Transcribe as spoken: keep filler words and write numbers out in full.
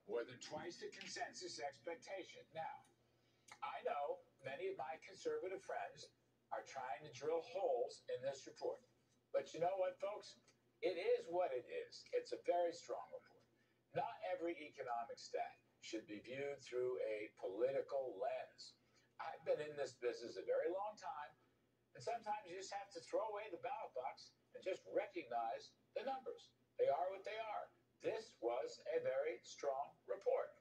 more than twice the consensus expectation. Now, I know many of my conservative friends are trying to drill holes in this report. But you know what, folks? It is what it is. It's a very strong report. Not every economic stat should be viewed through a political lens. I've been in this business a very long time, and sometimes you just have to throw away the ballot box and just recognize the numbers. They are what they are. This was a very strong report.